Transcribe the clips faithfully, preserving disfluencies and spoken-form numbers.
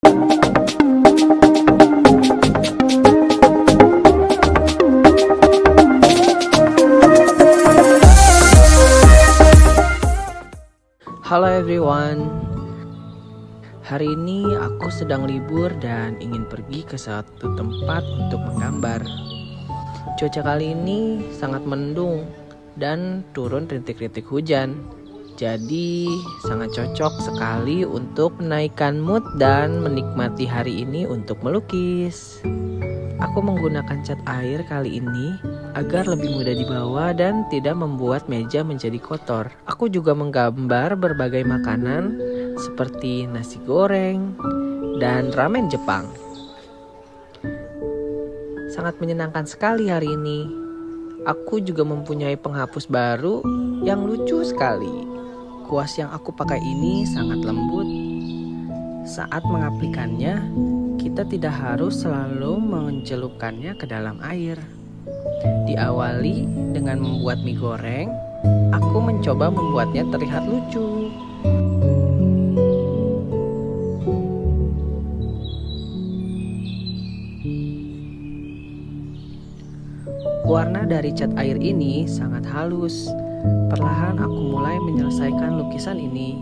Halo everyone, hari ini aku sedang libur dan ingin pergi ke suatu tempat untuk menggambar. Cuaca kali ini sangat mendung dan turun rintik-rintik hujan, jadi sangat cocok sekali untuk menaikkan mood dan menikmati hari ini untuk melukis. Aku menggunakan cat air kali ini agar lebih mudah dibawa dan tidak membuat meja menjadi kotor. Aku juga menggambar berbagai makanan seperti nasi goreng dan ramen Jepang. Sangat menyenangkan sekali hari ini. Aku juga mempunyai penghapus baru yang lucu sekali. Kuas yang aku pakai ini sangat lembut. Saat mengaplikannya, kita tidak harus selalu mencelupkannya ke dalam air. Diawali dengan membuat mie goreng, aku mencoba membuatnya terlihat lucu. Warna dari cat air ini sangat halus. Perlahan aku mulai menyelesaikan lukisan ini.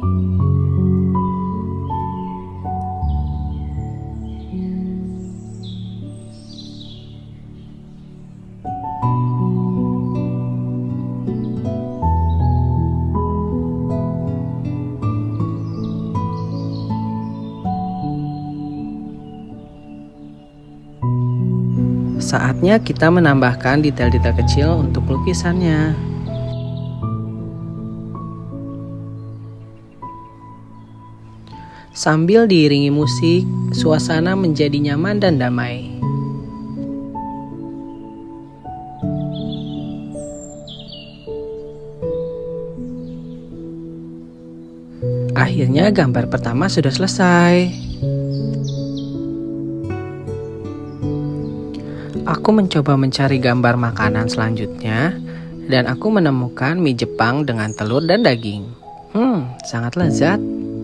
Saatnya kita menambahkan detail-detail kecil untuk lukisannya. Sambil diiringi musik, suasana menjadi nyaman dan damai. Akhirnya gambar pertama sudah selesai. Aku mencoba mencari gambar makanan selanjutnya dan aku menemukan mie Jepang dengan telur dan daging. Hmm, sangat lezat.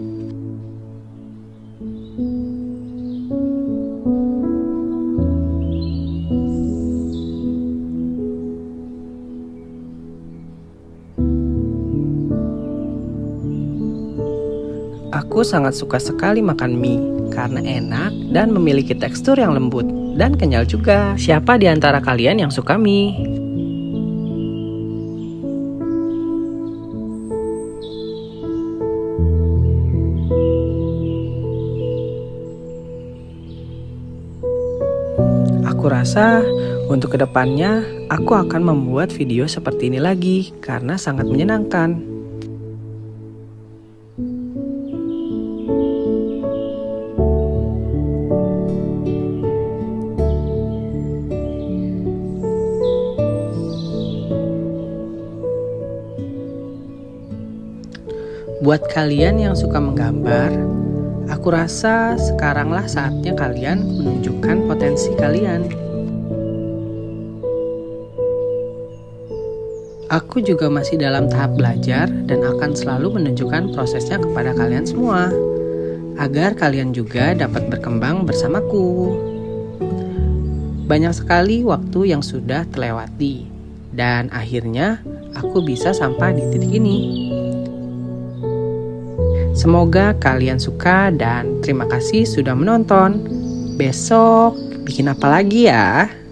Aku sangat suka sekali makan mie karena enak dan memiliki tekstur yang lembut dan kenyal juga. Siapa di antara kalian yang suka mie? Aku rasa untuk kedepannya aku akan membuat video seperti ini lagi karena sangat menyenangkan. Buat kalian yang suka menggambar, aku rasa sekaranglah saatnya kalian menunjukkan potensi kalian. Aku juga masih dalam tahap belajar dan akan selalu menunjukkan prosesnya kepada kalian semua, agar kalian juga dapat berkembang bersamaku. Banyak sekali waktu yang sudah terlewati, dan akhirnya aku bisa sampai di titik ini. Semoga kalian suka dan terima kasih sudah menonton. Besok bikin apa lagi ya?